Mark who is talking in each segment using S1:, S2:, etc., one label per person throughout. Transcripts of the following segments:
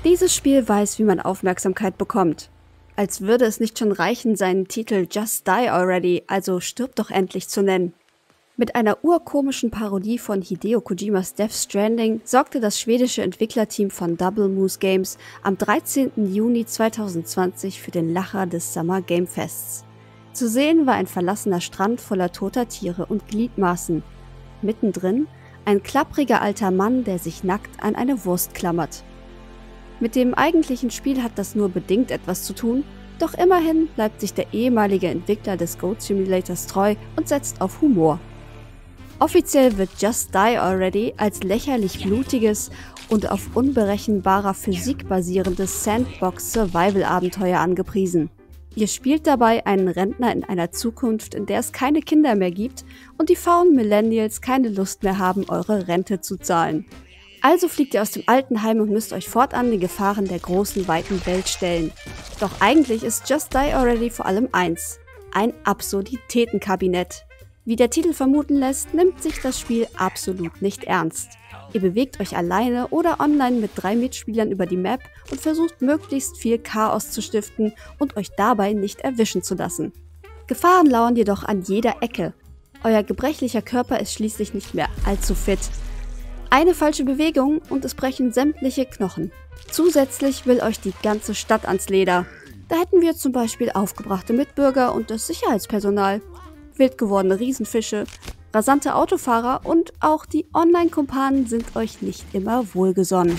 S1: Dieses Spiel weiß, wie man Aufmerksamkeit bekommt. Als würde es nicht schon reichen, seinen Titel Just Die Already, also Stirb doch endlich, zu nennen. Mit einer urkomischen Parodie von Hideo Kojimas Death Stranding sorgte das schwedische Entwicklerteam von Double Moose Games am 13. Juni 2020 für den Lacher des Summer Game Fests. Zu sehen war ein verlassener Strand voller toter Tiere und Gliedmaßen. Mittendrin ein klappriger alter Mann, der sich nackt an eine Wurst klammert. Mit dem eigentlichen Spiel hat das nur bedingt etwas zu tun, doch immerhin bleibt sich der ehemalige Entwickler des Goat Simulators treu und setzt auf Humor. Offiziell wird Just Die Already als lächerlich blutiges und auf unberechenbarer Physik basierendes Sandbox-Survival-Abenteuer angepriesen. Ihr spielt dabei einen Rentner in einer Zukunft, in der es keine Kinder mehr gibt und die faulen Millennials keine Lust mehr haben, eure Rente zu zahlen. Also fliegt ihr aus dem Altenheim und müsst euch fortan den Gefahren der großen, weiten Welt stellen. Doch eigentlich ist Just Die Already vor allem eins: ein Absurditätenkabinett. Wie der Titel vermuten lässt, nimmt sich das Spiel absolut nicht ernst. Ihr bewegt euch alleine oder online mit 3 Mitspielern über die Map und versucht möglichst viel Chaos zu stiften und euch dabei nicht erwischen zu lassen. Gefahren lauern jedoch an jeder Ecke. Euer gebrechlicher Körper ist schließlich nicht mehr allzu fit. Eine falsche Bewegung und es brechen sämtliche Knochen. Zusätzlich will euch die ganze Stadt ans Leder. Da hätten wir zum Beispiel aufgebrachte Mitbürger und das Sicherheitspersonal, wild gewordene Riesenfische, rasante Autofahrer und auch die Online-Kumpanen sind euch nicht immer wohlgesonnen.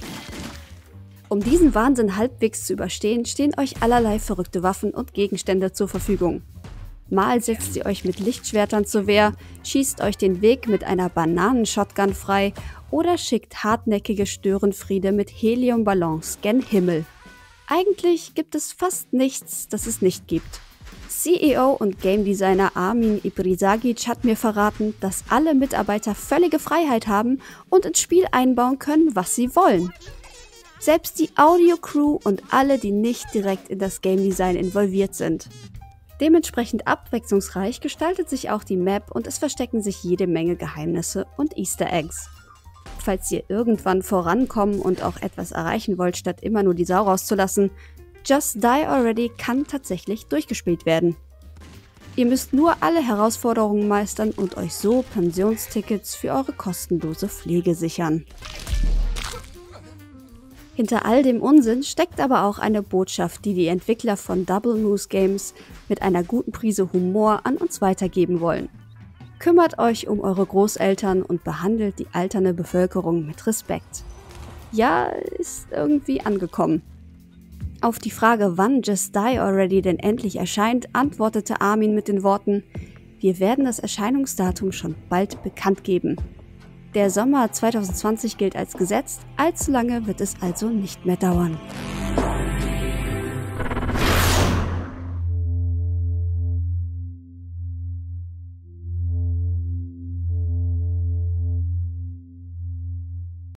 S1: Um diesen Wahnsinn halbwegs zu überstehen, stehen euch allerlei verrückte Waffen und Gegenstände zur Verfügung. Mal setzt ihr euch mit Lichtschwertern zur Wehr, schießt euch den Weg mit einer Bananen-Shotgun frei oder schickt hartnäckige Störenfriede mit Heliumballons gen Himmel. Eigentlich gibt es fast nichts, das es nicht gibt. CEO und Game Designer Armin Ibrisagic hat mir verraten, dass alle Mitarbeiter völlige Freiheit haben und ins Spiel einbauen können, was sie wollen. Selbst die Audio-Crew und alle, die nicht direkt in das Game Design involviert sind. Dementsprechend abwechslungsreich gestaltet sich auch die Map und es verstecken sich jede Menge Geheimnisse und Easter Eggs. Falls ihr irgendwann vorankommen und auch etwas erreichen wollt, statt immer nur die Sau rauszulassen, Just Die Already kann tatsächlich durchgespielt werden. Ihr müsst nur alle Herausforderungen meistern und euch so Pensionstickets für eure kostenlose Pflege sichern. Hinter all dem Unsinn steckt aber auch eine Botschaft, die die Entwickler von Double Moose Games mit einer guten Prise Humor an uns weitergeben wollen. Kümmert euch um eure Großeltern und behandelt die alternde Bevölkerung mit Respekt. Ja, ist irgendwie angekommen. Auf die Frage, wann Just Die Already denn endlich erscheint, antwortete Armin mit den Worten: Wir werden das Erscheinungsdatum schon bald bekannt geben. Der Sommer 2020 gilt als gesetzt, allzu lange wird es also nicht mehr dauern.